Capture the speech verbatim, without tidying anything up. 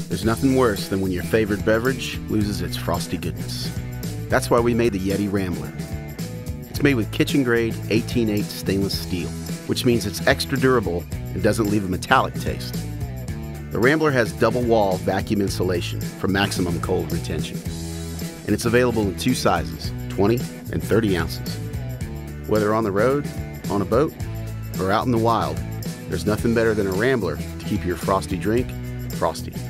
There's nothing worse than when your favorite beverage loses its frosty goodness. That's why we made the YETI Rambler. It's made with kitchen-grade eighteen eight stainless steel, which means it's extra durable and doesn't leave a metallic taste. The Rambler has double-wall vacuum insulation for maximum cold retention, and it's available in two sizes, twenty and thirty ounces. Whether on the road, on a boat, or out in the wild, there's nothing better than a Rambler to keep your frosty drink frosty.